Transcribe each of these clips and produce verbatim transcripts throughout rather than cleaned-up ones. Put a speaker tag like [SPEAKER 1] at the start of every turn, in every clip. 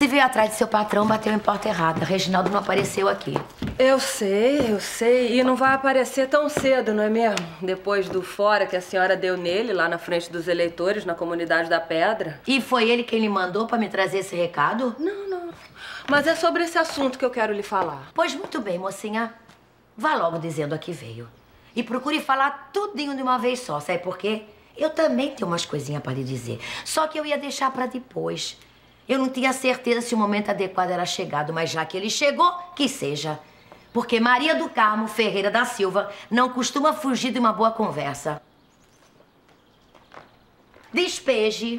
[SPEAKER 1] Você veio atrás de seu patrão, bateu em porta errada. Reginaldo não apareceu aqui.
[SPEAKER 2] Eu sei, eu sei. E não vai aparecer tão cedo, não é mesmo? Depois do fora que a senhora deu nele, lá na frente dos eleitores, na comunidade da Pedra.
[SPEAKER 1] E foi ele quem lhe mandou pra me trazer esse recado?
[SPEAKER 2] Não, não. Mas é sobre esse assunto que eu quero lhe falar.
[SPEAKER 1] Pois muito bem, mocinha. Vá logo dizendo a que veio. E procure falar tudinho de uma vez só, sabe por quê? Eu também tenho umas coisinhas pra lhe dizer. Só que eu ia deixar pra depois. Eu não tinha certeza se o momento adequado era chegado, mas já que ele chegou, que seja. Porque Maria do Carmo Ferreira da Silva não costuma fugir de uma boa conversa. Despeje.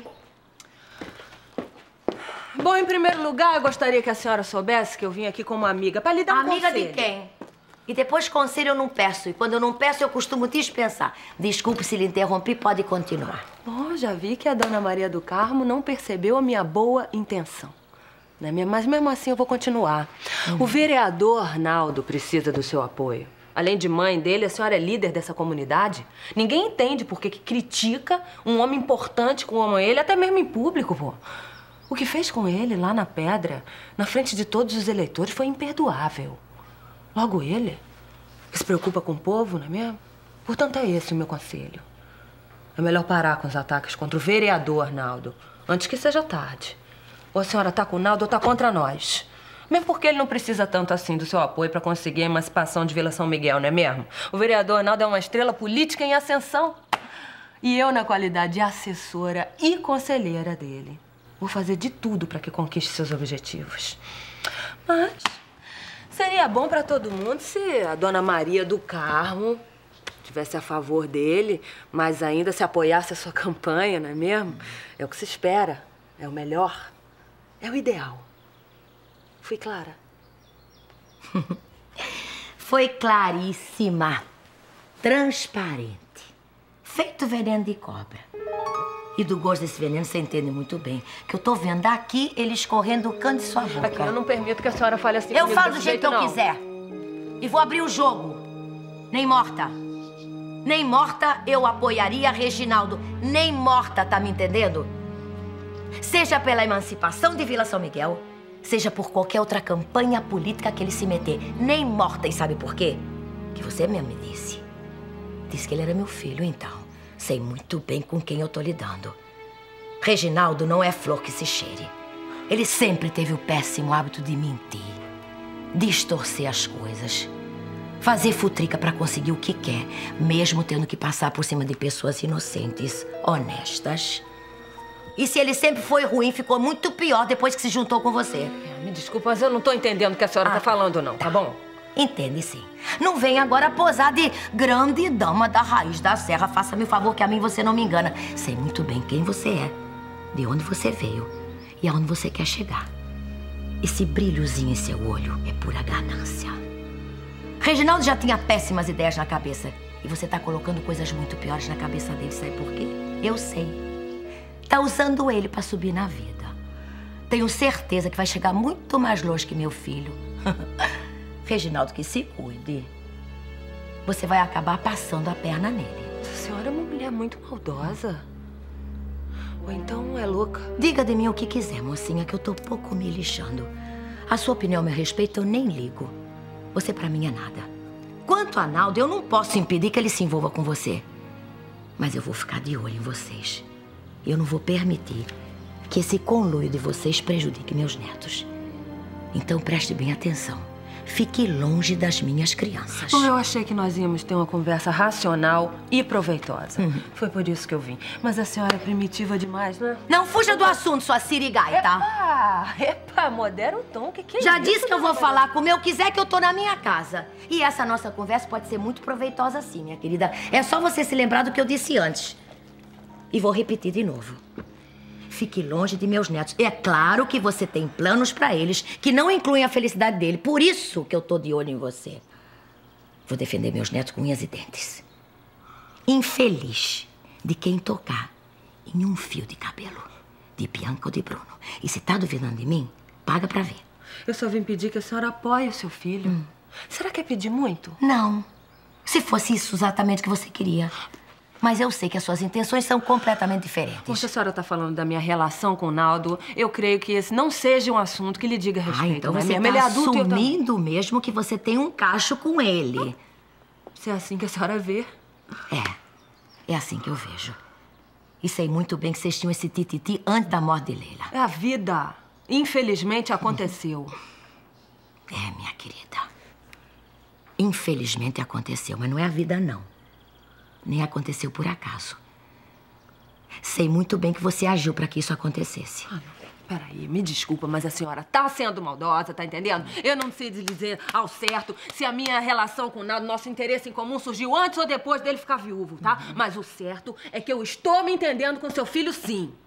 [SPEAKER 2] Bom, em primeiro lugar, eu gostaria que a senhora soubesse que eu vim aqui como amiga, pra lhe dar um
[SPEAKER 1] Amiga
[SPEAKER 2] conselho.
[SPEAKER 1] de quem? E depois conselho eu não peço. E quando eu não peço, eu costumo dispensar. Desculpe se lhe interrompi, pode continuar.
[SPEAKER 2] Bom, já vi que a dona Maria do Carmo não percebeu a minha boa intenção. Não é mesmo? Mas mesmo assim eu vou continuar. Uhum. O vereador Arnaldo precisa do seu apoio. Além de mãe dele, a senhora é líder dessa comunidade. Ninguém entende por que critica um homem importante como ele, até mesmo em público, pô. O que fez com ele lá na Pedra, na frente de todos os eleitores, foi imperdoável. Logo ele, que se preocupa com o povo, não é mesmo? Portanto, é esse o meu conselho. É melhor parar com os ataques contra o vereador Arnaldo, antes que seja tarde. Ou a senhora tá com o Naldo ou tá contra nós. Mesmo porque ele não precisa tanto assim do seu apoio para conseguir a emancipação de Vila São Miguel, não é mesmo? O vereador Arnaldo é uma estrela política em ascensão. E eu, na qualidade de assessora e conselheira dele, vou fazer de tudo para que conquiste seus objetivos. Mas seria bom para todo mundo se a dona Maria do Carmo tivesse a favor dele, mas ainda se apoiasse a sua campanha, não é mesmo? É o que se espera, é o melhor, é o ideal. Fui clara?
[SPEAKER 1] Foi claríssima, transparente, feito veneno de cobra. E do gosto desse veneno você entende muito bem. Que eu tô vendo aqui ele escorrendo o canto de sua boca.
[SPEAKER 2] Aqui eu não permito que a senhora fale assim.
[SPEAKER 1] Eu falo do jeito que eu quiser. E vou abrir o jogo. Nem morta. Nem morta eu apoiaria Reginaldo. Nem morta, tá me entendendo? Seja pela emancipação de Vila São Miguel, seja por qualquer outra campanha política que ele se meter. Nem morta. E sabe por quê? Que você mesmo me disse. Disse que ele era meu filho, então. Sei muito bem com quem eu tô lidando. Reginaldo não é flor que se cheire. Ele sempre teve o péssimo hábito de mentir, distorcer as coisas, fazer futrica pra conseguir o que quer, mesmo tendo que passar por cima de pessoas inocentes, honestas. E se ele sempre foi ruim, ficou muito pior depois que se juntou com você.
[SPEAKER 2] É, me desculpa, mas eu não tô entendendo o que a senhora ah, tá falando, não, tá bom?
[SPEAKER 1] Entende, sim. Não vem agora posar de grande dama da raiz da serra. Faça-me o favor que a mim você não me engana. Sei muito bem quem você é, de onde você veio e aonde você quer chegar. Esse brilhozinho em seu olho é pura ganância. Reginaldo já tinha péssimas ideias na cabeça. E você tá colocando coisas muito piores na cabeça dele, sabe por quê? Eu sei. Tá usando ele pra subir na vida. Tenho certeza que vai chegar muito mais longe que meu filho. Reginaldo, que se cuide. Você vai acabar passando a perna nele.
[SPEAKER 2] A senhora é uma mulher muito maldosa. Ou então é louca.
[SPEAKER 1] Diga de mim o que quiser, mocinha, que eu tô pouco me lixando. A sua opinião, meu respeito, eu nem ligo. Você pra mim é nada. Quanto a Naldo, eu não posso impedir que ele se envolva com você. Mas eu vou ficar de olho em vocês. E eu não vou permitir que esse conluio de vocês prejudique meus netos. Então preste bem atenção. Fique longe das minhas crianças.
[SPEAKER 2] Bom, eu achei que nós íamos ter uma conversa racional e proveitosa. Uhum. Foi por isso que eu vim. Mas a senhora é primitiva demais, né?
[SPEAKER 1] Não fuja do assunto, sua sirigaita.
[SPEAKER 2] Epa, epa, modera o tom. O que, que é
[SPEAKER 1] Já
[SPEAKER 2] isso?
[SPEAKER 1] Já disse que eu vou falar como eu quiser, que eu tô na minha casa. E essa nossa conversa pode ser muito proveitosa sim, minha querida. É só você se lembrar do que eu disse antes. E vou repetir de novo. Fique longe de meus netos. É claro que você tem planos pra eles que não incluem a felicidade dele. Por isso que eu tô de olho em você. Vou defender meus netos com unhas e dentes. Infeliz de quem tocar em um fio de cabelo de Bianca ou de Bruno. E se tá duvidando de mim, paga pra ver.
[SPEAKER 2] Eu só vim pedir que a senhora apoie o seu filho. Hum. Será que é pedir muito?
[SPEAKER 1] Não. Se fosse isso exatamente que você queria. Mas eu sei que as suas intenções são completamente diferentes.
[SPEAKER 2] Poxa, a senhora tá falando da minha relação com o Naldo. Eu creio que esse não seja um assunto que lhe diga respeito.
[SPEAKER 1] Ah, então
[SPEAKER 2] né?
[SPEAKER 1] você
[SPEAKER 2] Ele é
[SPEAKER 1] tá
[SPEAKER 2] adulto,
[SPEAKER 1] assumindo
[SPEAKER 2] eu...
[SPEAKER 1] mesmo que você tem um cacho com ele.
[SPEAKER 2] Se é assim que a senhora vê.
[SPEAKER 1] É, é assim que eu vejo. E sei muito bem que vocês tinham esse tititi antes da morte de Leila.
[SPEAKER 2] É a vida. Infelizmente aconteceu.
[SPEAKER 1] É, minha querida. Infelizmente aconteceu, mas não é a vida, não. Nem aconteceu por acaso. Sei muito bem que você agiu para que isso acontecesse.
[SPEAKER 2] Ah, não. Peraí, me desculpa, mas a senhora tá sendo maldosa, tá entendendo? Eu não sei dizer ao certo se a minha relação com o Naldo, nosso interesse em comum surgiu antes ou depois dele ficar viúvo, tá? Uhum. Mas o certo é que eu estou me entendendo com seu filho, sim.